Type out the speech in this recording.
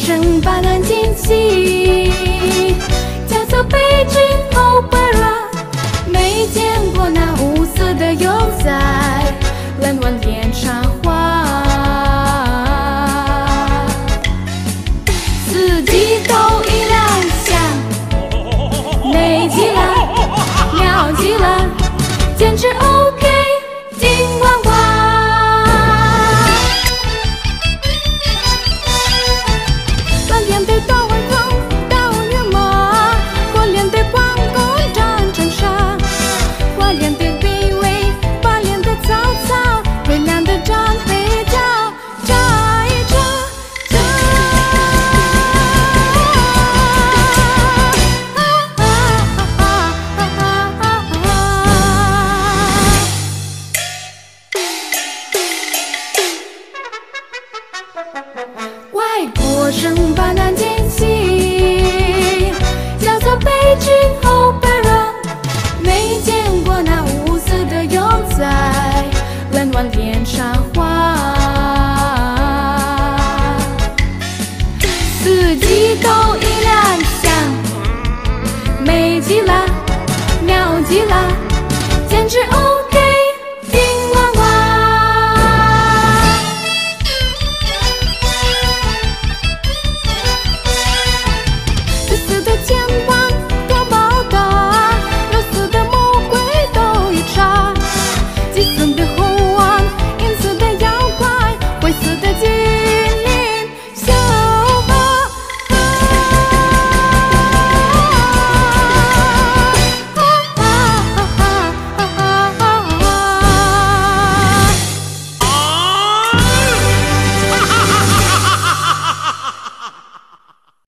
生斑斓惊喜，叫做北京 Opera， 没见过那无色的油彩，冷晚点茶花，四季都一样香，美极了，妙极了，简直 OK， 金光华。蓝天的大晚风，大月马，花莲的关公战长沙，花莲的地位，花莲的草草，微亮的战飞脚，扎一扎扎。外国生